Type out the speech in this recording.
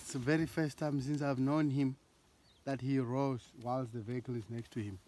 it's the very first time since I've known him that he rows whilst the vehicle is next to him.